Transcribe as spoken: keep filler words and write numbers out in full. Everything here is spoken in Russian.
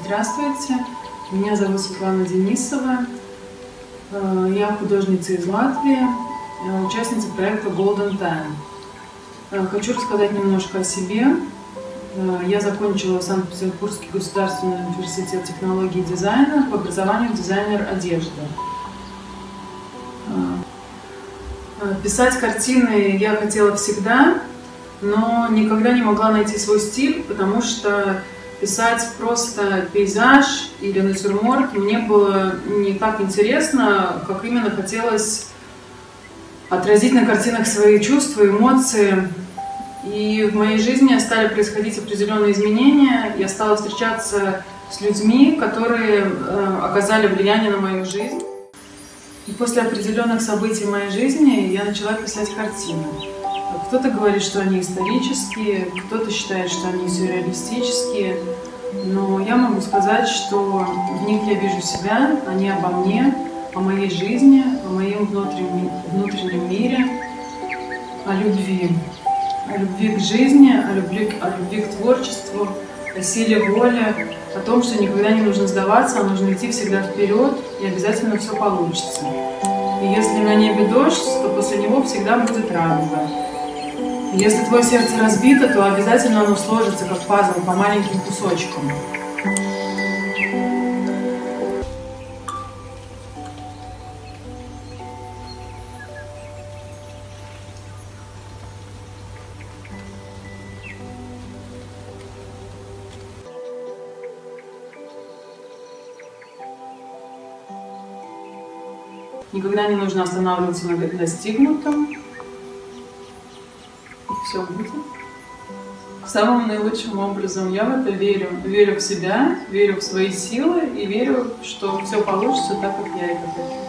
Здравствуйте, меня зовут Светлана Денисова, я художница из Латвии, участница проекта Golden Time. Хочу рассказать немножко о себе. Я закончила Санкт-Петербургский государственный университет технологий и дизайна, по образованию дизайнер одежды. Писать картины я хотела всегда, но никогда не могла найти свой стиль, потому что писать просто пейзаж или натюрморт мне было не так интересно, как именно хотелось отразить на картинах свои чувства, эмоции. И в моей жизни стали происходить определенные изменения. Я стала встречаться с людьми, которые оказали влияние на мою жизнь. И после определенных событий в моей жизни я начала писать картины. Кто-то говорит, что они исторические, кто-то считает, что они сюрреалистические. Но я могу сказать, что в них я вижу себя, они обо мне, о моей жизни, о моем внутреннем, внутреннем мире, о любви. О любви к жизни, о любви, о любви к творчеству, о силе воли, о том, что никогда не нужно сдаваться, а нужно идти всегда вперед, и обязательно все получится. И если на небе дождь, то после него всегда будет радуга. И если твое сердце разбито, то обязательно оно сложится, как пазл, по маленьким кусочкам. Никогда не нужно останавливаться на достигнутом. Все будет самым наилучшим образом. Я в это верю. Верю в себя, верю в свои силы и верю, что все получится так, как я это хочу.